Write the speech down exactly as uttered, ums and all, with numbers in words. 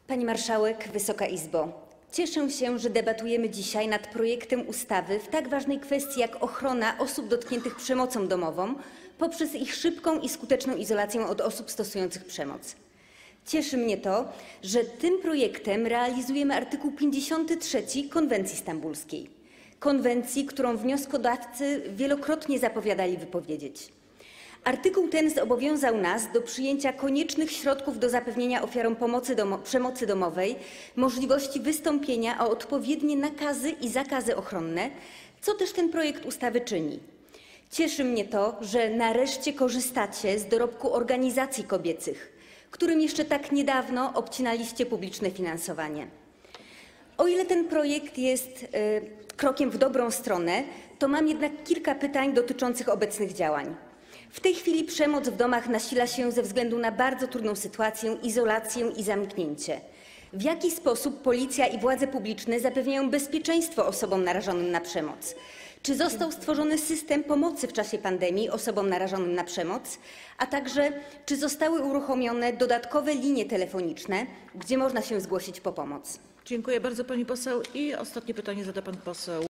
Pani Marszałek, Wysoka Izbo! Cieszę się, że debatujemy dzisiaj nad projektem ustawy w tak ważnej kwestii jak ochrona osób dotkniętych przemocą domową poprzez ich szybką i skuteczną izolację od osób stosujących przemoc. Cieszy mnie to, że tym projektem realizujemy artykuł pięćdziesiąty trzeci Konwencji Stambulskiej. Konwencji, którą wnioskodawcy wielokrotnie zapowiadali wypowiedzieć. Artykuł ten zobowiązał nas do przyjęcia koniecznych środków do zapewnienia ofiarom pomocy domo przemocy domowej możliwości wystąpienia o odpowiednie nakazy i zakazy ochronne, co też ten projekt ustawy czyni. Cieszy mnie to, że nareszcie korzystacie z dorobku organizacji kobiecych, którym jeszcze tak niedawno obcinaliście publiczne finansowanie. O ile ten projekt jest y, krokiem w dobrą stronę, to mam jednak kilka pytań dotyczących obecnych działań. W tej chwili przemoc w domach nasila się ze względu na bardzo trudną sytuację, izolację i zamknięcie. W jaki sposób policja i władze publiczne zapewniają bezpieczeństwo osobom narażonym na przemoc? Czy został stworzony system pomocy w czasie pandemii osobom narażonym na przemoc? A także czy zostały uruchomione dodatkowe linie telefoniczne, gdzie można się zgłosić po pomoc? Dziękuję bardzo, pani poseł. I ostatnie pytanie zada pan poseł